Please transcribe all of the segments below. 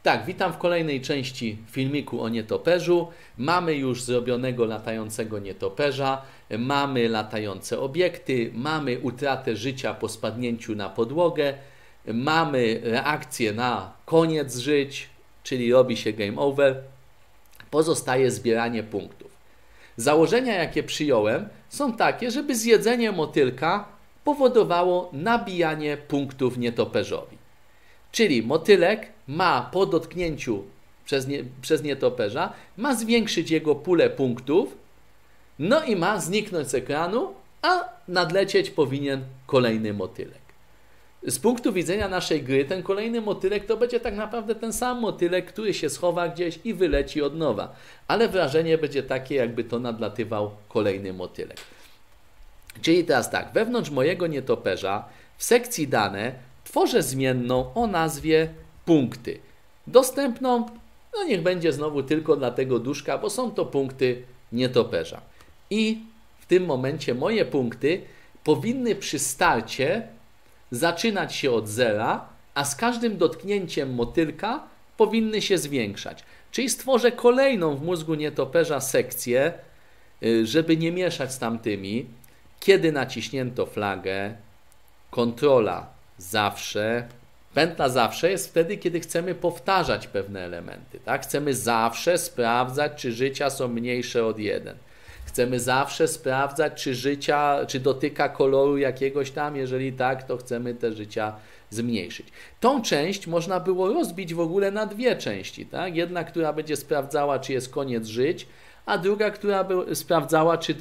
Tak, witam w kolejnej części filmiku o nietoperzu. Mamy już zrobionego latającego nietoperza, mamy latające obiekty, mamy utratę życia po spadnięciu na podłogę, mamy reakcję na koniec żyć, czyli robi się game over, pozostaje zbieranie punktów. Założenia, jakie przyjąłem, są takie, żeby zjedzenie motylka powodowało nabijanie punktów nietoperzowi. Czyli motylek ma po dotknięciu przez nietoperza, ma zwiększyć jego pulę punktów, no i ma zniknąć z ekranu, a nadlecieć powinien kolejny motylek. Z punktu widzenia naszej gry ten kolejny motylek to będzie tak naprawdę ten sam motylek, który się schowa gdzieś i wyleci od nowa. Ale wrażenie będzie takie, jakby to nadlatywał kolejny motylek. Czyli teraz tak, wewnątrz mojego nietoperza w sekcji dane tworzę zmienną o nazwie punkty. Dostępną, no niech będzie znowu tylko dla tego duszka, bo są to punkty nietoperza. I w tym momencie moje punkty powinny przy starcie zaczynać się od zera, a z każdym dotknięciem motylka powinny się zwiększać. Czyli stworzę kolejną w mózgu nietoperza sekcję, żeby nie mieszać z tamtymi. Kiedy naciśnięto flagę, kontrola zawsze. Pętla zawsze jest wtedy, kiedy chcemy powtarzać pewne elementy. Tak? Chcemy zawsze sprawdzać, czy życia są mniejsze od 1. Chcemy zawsze sprawdzać, czy dotyka koloru jakiegoś tam. Jeżeli tak, to chcemy te życia zmniejszyć. Tą część można było rozbić w ogóle na dwie części. Tak? Jedna, która będzie sprawdzała, czy jest koniec żyć, a druga, która by sprawdzała, czy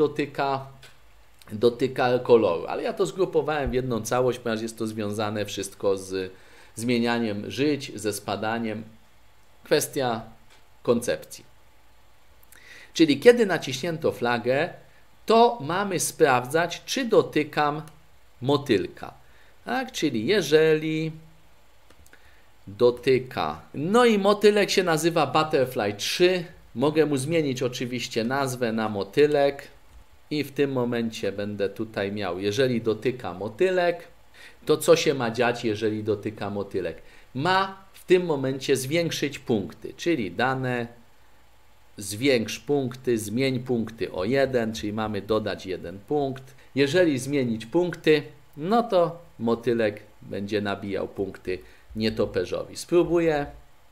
dotyka koloru. Ale ja to zgrupowałem w jedną całość, ponieważ jest to związane wszystko z zmienianiem żyć, ze spadaniem. Kwestia koncepcji. Czyli kiedy naciśnięto flagę, to mamy sprawdzać, czy dotykam motylka. Tak? Czyli jeżeli dotyka. No i motylek się nazywa Butterfly 3. Mogę mu zmienić oczywiście nazwę na motylek. I w tym momencie będę tutaj miał, jeżeli dotyka motylek, to co się ma dziać, jeżeli dotyka motylek? Ma w tym momencie zwiększyć punkty, czyli dane, zwiększ punkty, zmień punkty o 1, czyli mamy dodać 1 punkt. Jeżeli zmienić punkty, no to motylek będzie nabijał punkty nietoperzowi. Spróbuję.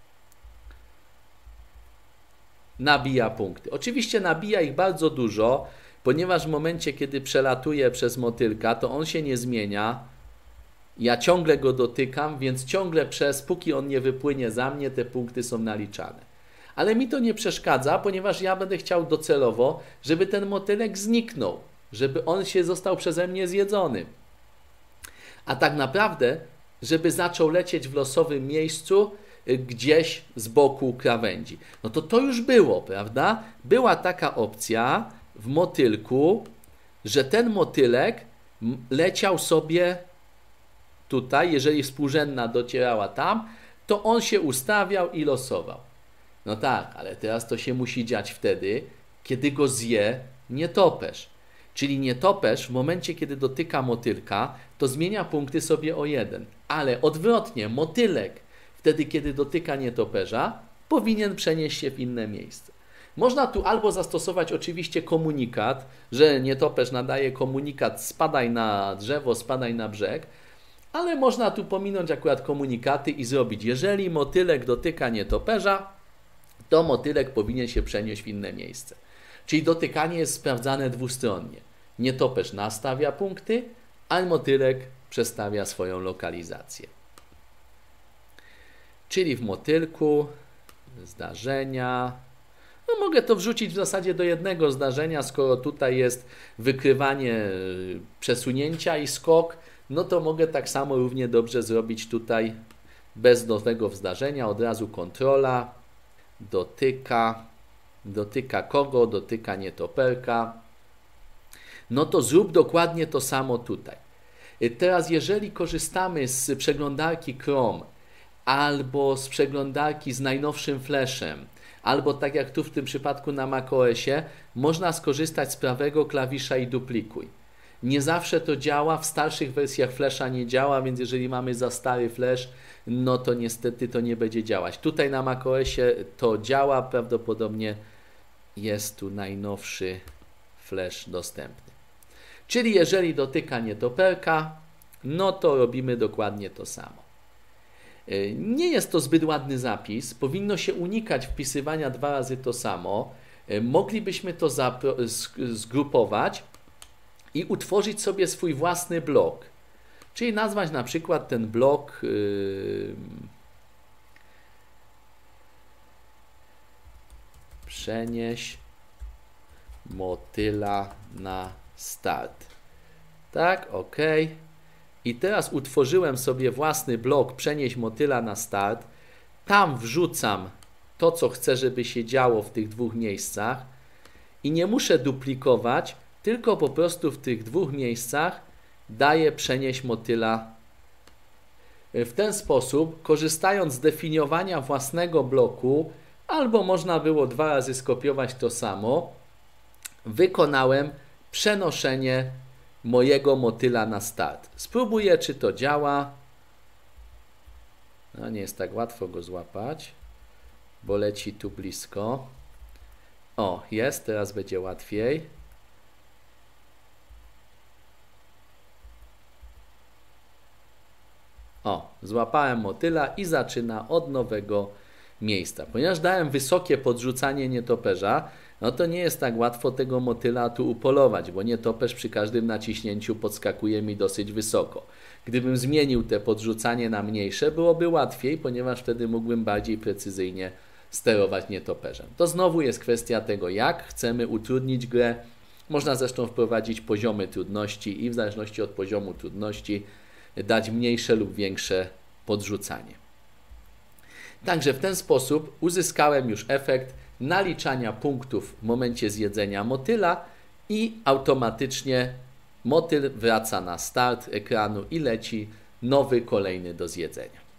Nabija punkty. Oczywiście nabija ich bardzo dużo, ponieważ w momencie, kiedy przelatuje przez motylka, to on się nie zmienia. Ja ciągle go dotykam, więc ciągle póki on nie wypłynie za mnie, te punkty są naliczane. Ale mi to nie przeszkadza, ponieważ ja będę chciał docelowo, żeby ten motylek zniknął, żeby on został przeze mnie zjedzony. A tak naprawdę, żeby zaczął lecieć w losowym miejscu, gdzieś z boku krawędzi. No to już było, prawda? Była taka opcja w motylku, że ten motylek leciał sobie tutaj, jeżeli współrzędna docierała tam, to on się ustawiał i losował. No tak, ale teraz to się musi dziać wtedy, kiedy go zje nietoperz. Czyli nietoperz w momencie, kiedy dotyka motylka, to zmienia punkty sobie o 1. Ale odwrotnie, motylek wtedy, kiedy dotyka nietoperza, powinien przenieść się w inne miejsce. Można tu albo zastosować oczywiście komunikat, że nietoperz nadaje komunikat spadaj na drzewo, spadaj na brzeg, ale można tu pominąć akurat komunikaty i zrobić, jeżeli motylek dotyka nietoperza, to motylek powinien się przenieść w inne miejsce. Czyli dotykanie jest sprawdzane dwustronnie. Nietoperz nastawia punkty, a motylek przestawia swoją lokalizację. Czyli w motylku zdarzenia. No mogę to wrzucić w zasadzie do jednego zdarzenia, skoro tutaj jest wykrywanie przesunięcia i skok, no to mogę tak samo równie dobrze zrobić tutaj bez nowego zdarzenia, od razu kontrola, dotyka kogo, dotyka nietoperka. No to zrób dokładnie to samo tutaj. Teraz jeżeli korzystamy z przeglądarki Chrome albo z przeglądarki z najnowszym flashem, albo tak jak tu w tym przypadku na macOSie, można skorzystać z prawego klawisza i duplikuj. Nie zawsze to działa, w starszych wersjach Flasha nie działa, więc jeżeli mamy za stary Flash, no to niestety to nie będzie działać. Tutaj na macOSie to działa, prawdopodobnie jest tu najnowszy Flash dostępny. Czyli jeżeli dotyka nietoperka, no to robimy dokładnie to samo. Nie jest to zbyt ładny zapis, powinno się unikać wpisywania 2 razy to samo. Moglibyśmy to zgrupować i utworzyć sobie swój własny blok. Czyli nazwać na przykład ten blok przenieś motyla na start. Tak, ok. I teraz utworzyłem sobie własny blok przenieś motyla na start. Tam wrzucam to, co chcę, żeby się działo w tych 2 miejscach i nie muszę duplikować, tylko po prostu w tych 2 miejscach daję przenieść motyla. W ten sposób, korzystając z definiowania własnego bloku, albo można było 2 razy skopiować to samo, wykonałem przenoszenie mojego motyla na start. Spróbuję, czy to działa. No, nie jest tak łatwo go złapać, bo leci tu blisko. O, jest, teraz będzie łatwiej. O, złapałem motyla i zaczyna od nowego miejsca. Ponieważ dałem wysokie podrzucanie nietoperza, no to nie jest tak łatwo tego motyla tu upolować, bo nietoperz przy każdym naciśnięciu podskakuje mi dosyć wysoko. Gdybym zmienił te podrzucanie na mniejsze, byłoby łatwiej, ponieważ wtedy mógłbym bardziej precyzyjnie sterować nietoperzem. To znowu jest kwestia tego, jak chcemy utrudnić grę. Można zresztą wprowadzić poziomy trudności i w zależności od poziomu trudności dać mniejsze lub większe podrzucanie. Także w ten sposób uzyskałem już efekt naliczania punktów w momencie zjedzenia motyla i automatycznie motyl wraca na start ekranu i leci nowy, kolejny do zjedzenia.